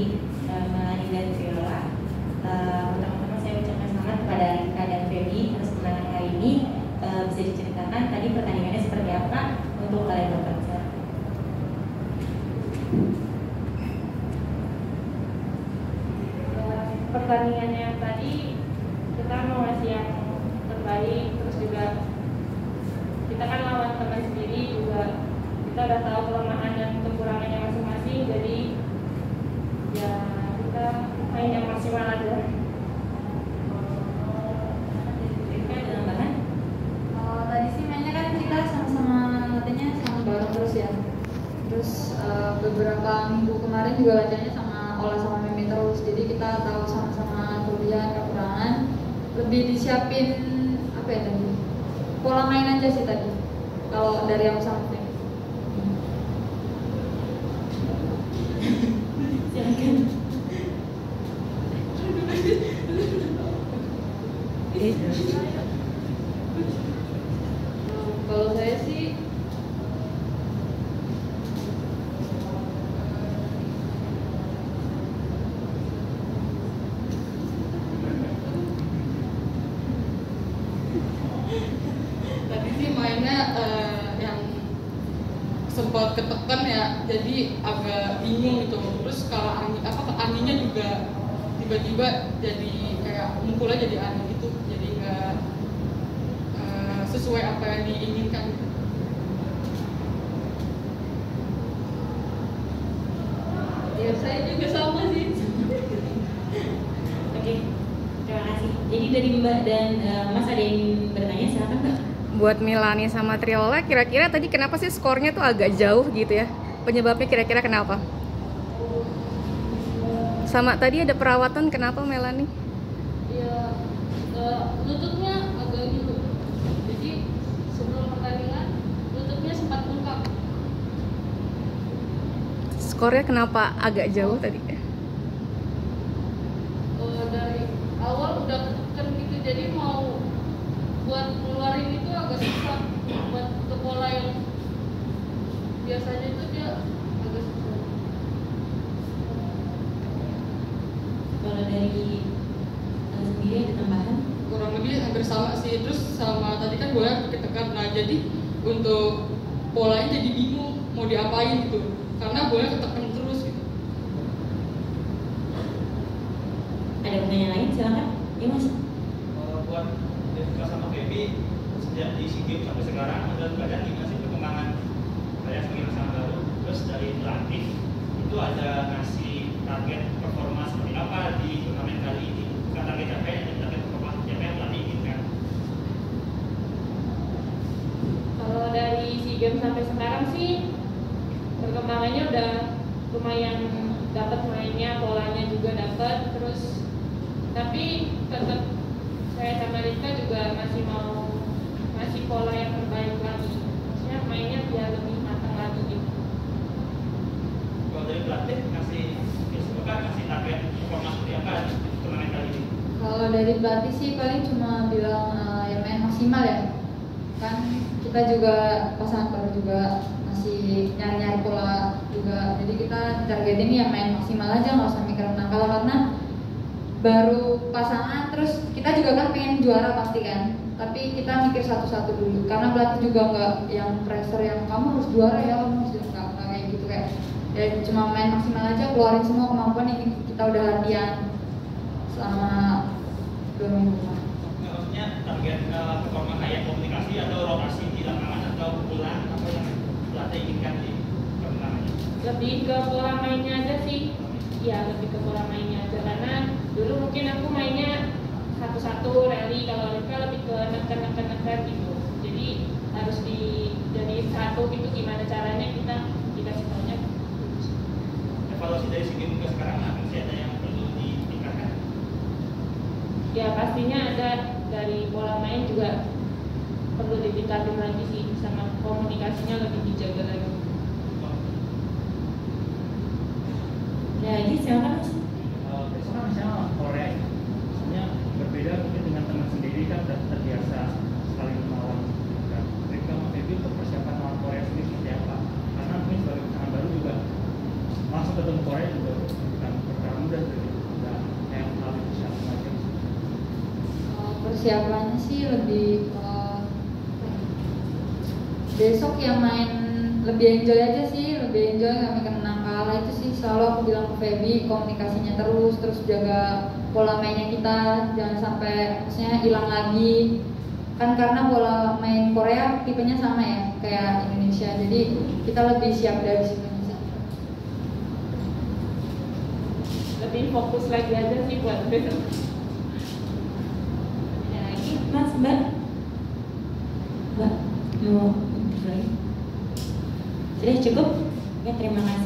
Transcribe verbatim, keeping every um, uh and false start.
uh, Melani dan Triola. Uh, Pertama-tama saya ucapkan selamat kepada Rika dan Feby atas kemenangan hari ini. Uh, bisa diceritakan tadi pertandingannya seperti apa untuk kalian berpencar? Pertandingannya yang tadi kita mau ngasih yang terbaik, terus juga kita kan lawan teman sendiri juga, kita udah tahu kelemahan dan kekurangannya masing-masing, jadi ya kita main yang maksimal aja. Rika ada tambahan? Uh, tadi sih mainnya kan kita sama-sama latihannya sama bareng terus ya. Terus uh, beberapa minggu kemarin juga latihannya sama Ola sama Mimi terus, jadi kita tahu sama-sama kelebihan kekurangan, lebih disiapin apa ya tadi, pola main aja sih tadi kalau dari aku sama Femi. Silakan. Kalau saya sih tadi sih mainnya uh, yang sempat ketekan ya, jadi agak bingung gitu. Terus kalau angin apa anginnya juga tiba-tiba jadi kayak mukulnya jadi aneh gitu, jadi nggak uh, sesuai apa yang diinginkan. ya saya juga sama sih. Oke, terima kasih. Jadi dari Mbak dan uh, Mas ada yang bertanya, silakan Mbak. Buat Melani sama Triola, kira-kira tadi kenapa sih skornya tuh agak jauh gitu ya? Penyebabnya kira-kira kenapa? Sama tadi ada perawatan, kenapa Melani? Ya uh, lututnya agak gitu, jadi sebelum pertandingan lututnya sempat bengkak. Skornya kenapa agak jauh tadi? Uh, dari awal udah ketekan gitu, jadi mau buat ngeluarin itu agak susah, buat ke pola yang biasanya itu dia agak susah. Kalau dari uh, sendiri ada tambahan? Kurang lebih hampir sama sih. Terus sama tadi kan bola ketekan, nah jadi untuk polanya jadi bingung mau diapain gitu, karena bola ketekan terus gitu. Ada pertanyaan lain, silakan. Ya Mas. Uh, buat Rika sama Feby, sejak di SEA Games sampai sekarang menurut kalian gimana sih perkembangan kalian sebagai pasangan baru? Terus dari pelatih itu ada ngasih target performa seperti apa di turnamen kali ini? Bukan target capaian, tapi target performa siapa yang pelatih inginkan? Kalau dari SEA Games sampai sekarang sih perkembangannya udah lumayan dapat mainnya, polanya juga dapat, terus tapi tetap saya sama Rika juga masih mau ngasih pola yang terbaik lagi, maksudnya mainnya biar lebih matang lagi gitu. Kalau dari pelatih ngasih ya semoga ngasih target performa seperti apa di turnamen kali ini? Kalau dari pelatih sih paling cuma bilang uh, ya main maksimal ya. Kan kita juga pasangan baru juga masih nyari-nyari pola juga. Jadi kita targetin ya main maksimal aja, nggak usah mikir menang kalah, karena baru pasangan terus kita juga kan pengen juara pasti kan. Tapi kita mikir satu-satu dulu. Karena pelatih juga nggak yang pressure yang kamu harus juara ya, kamu harus juara, nggak kayak gitu kayak. Ya cuma main maksimal aja, keluarin semua kemampuan yang kita udah latihan selama dua minggu. Nggak, maksudnya target uh, performa kayak komunikasi atau rotasi di lapangan atau pukulan apa yang pelatih inginkan di perkembangannya? Lebih ke pola mainnya aja sih, ya lebih ke pola mainnya aja, karena dulu mungkin aku mainnya satu-satu rally, kalau Rika lebih ke neken-neken-neken gitu, jadi harus di jadi satu gitu, gimana caranya kita dikasih taunya. Evaluasi dari SEA Games ke sekarang masih ada yang perlu ditingkatkan? Ya pastinya ada, dari pola main juga perlu ditingkatin lagi sih, sama komunikasinya lebih dijaga lagi. Ada lagi, silakan Mas. Uh, besok kan misalnya lawan Korea, misalnya berbeda mungkin dengan teman sendiri kan sudah terbiasa saling melawan. Rika sama Feby untuk persiapan lawan Korea sendiri seperti apa? Karena mungkin sebagai pasangan baru juga langsung ketemu Korea juga bukan pertandingan persiapannya sih lebih ke besok yang main lebih enjoy aja sih, lebih enjoy, nggak mikir menang kalah. Itu sih selalu aku bilang ke Feby, komunikasinya terus, terus jaga pola mainnya kita, jangan sampai maksudnya hilang lagi. Kan karena pola main Korea tipenya sama ya kayak Indonesia, jadi kita lebih siap dari situ. Lebih fokus lagi aja sih buat besok. Ada lagi, Mas, Mbak? Mbak, mau interview lagi? Sudah cukup? Ya, terima kasih.